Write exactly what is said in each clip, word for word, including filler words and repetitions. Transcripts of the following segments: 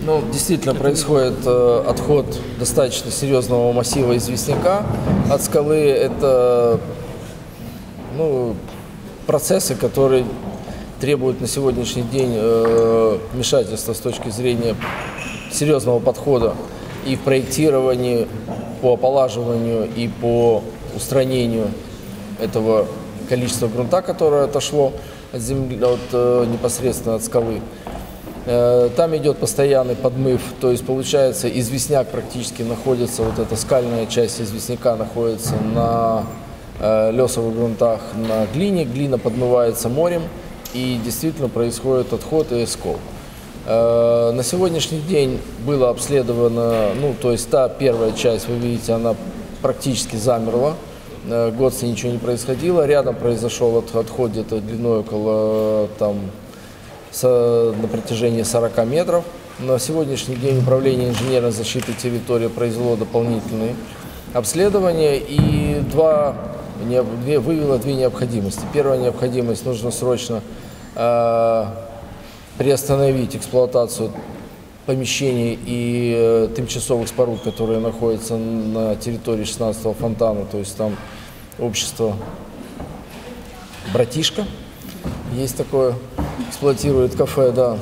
Ну, действительно происходит э, отход достаточно серьезного массива известняка от скалы. Это ну, процессы, которые требуют на сегодняшний день э, вмешательства с точки зрения серьезного подхода и в проектировании, по ополаживанию и по устранению этого количества грунта, которое отошло от земли, от, э, непосредственно от скалы. Там идет постоянный подмыв, то есть получается известняк практически находится, вот эта скальная часть известняка находится на э, лесовых грунтах, на глине, глина подмывается морем и действительно происходит отход и скол. Э, на сегодняшний день было обследовано, ну то есть та первая часть, вы видите, она практически замерла, э, год с ней ничего не происходило, рядом произошел отход где-то длиной около там, на протяжении сорока метров. На сегодняшний день Управление инженерной защиты территории произвело дополнительные обследования и два, две, вывело две необходимости. Первая необходимость: нужно срочно э, приостановить эксплуатацию помещений и э, тимчасовых споруд, которые находятся на территории шестнадцатого фонтана, то есть там общество «Братишка». Есть такое, эксплуатирует кафе, да.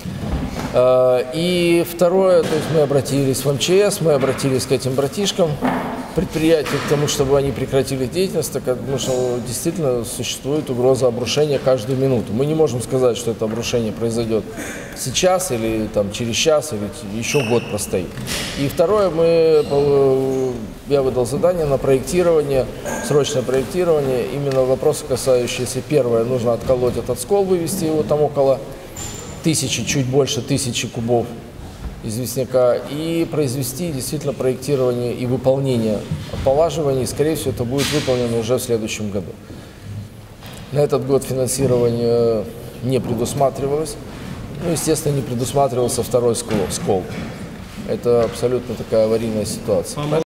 И второе, то есть мы обратились в эм че эс, мы обратились к этим братишкам, предприятию, к тому, чтобы они прекратили деятельность, потому что действительно существует угроза обрушения каждую минуту. Мы не можем сказать, что это обрушение произойдет сейчас или там, через час, или еще год простоит. И второе, мы, я выдал задание на проектирование, срочное проектирование, именно вопросы, касающиеся: первое, нужно отколоть этот скол, вывести его там около тысячи, чуть больше тысячи кубов известняка, и произвести действительно проектирование и выполнение ополаживаний. Скорее всего, это будет выполнено уже в следующем году. На этот год финансирование не предусматривалось. Ну, естественно, не предусматривался второй скол. Это абсолютно такая аварийная ситуация.